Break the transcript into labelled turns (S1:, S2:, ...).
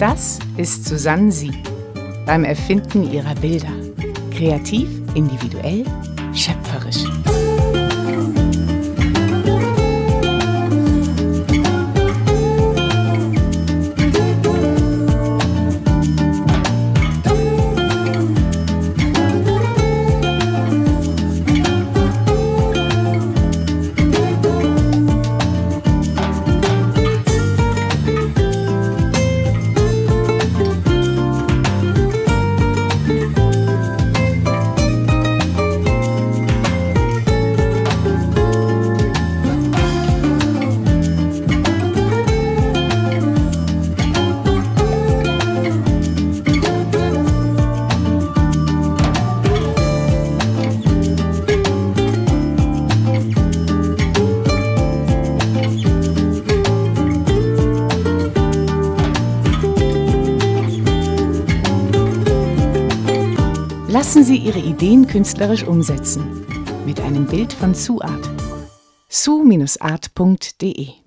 S1: Das ist Susanne Sie beim Erfinden ihrer Bilder. Kreativ, individuell, schöpferisch. Lassen Sie Ihre Ideen künstlerisch umsetzen. Mit einem Bild von Su Art. su-art.de